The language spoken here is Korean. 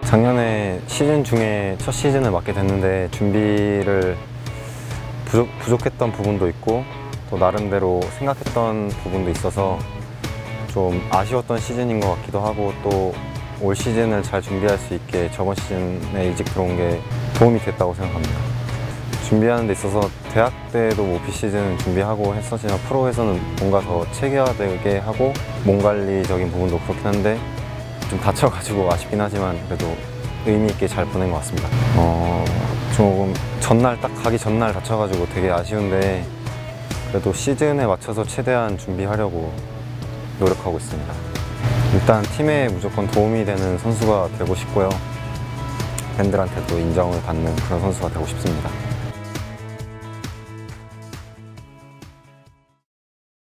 작년에 시즌 중에 첫 시즌을 맡게 됐는데 준비를 부족했던 부분도 있고 또 나름대로 생각했던 부분도 있어서 좀 아쉬웠던 시즌인 것 같기도 하고, 또 올 시즌을 잘 준비할 수 있게 저번 시즌에 일찍 들어온 게 도움이 됐다고 생각합니다. 준비하는 데 있어서 대학 때도 뭐 비시즌 준비하고 했었지만 프로에서는 뭔가 더 체계화되게 하고 몸 관리적인 부분도 그렇긴 한데 좀 다쳐가지고 아쉽긴 하지만 그래도 의미 있게 잘 보낸 것 같습니다. 조금 딱 가기 전날 다쳐가지고 되게 아쉬운데 그래도 시즌에 맞춰서 최대한 준비하려고 노력하고 있습니다. 일단 팀에 무조건 도움이 되는 선수가 되고 싶고요. 팬들한테도 인정을 받는 그런 선수가 되고 싶습니다.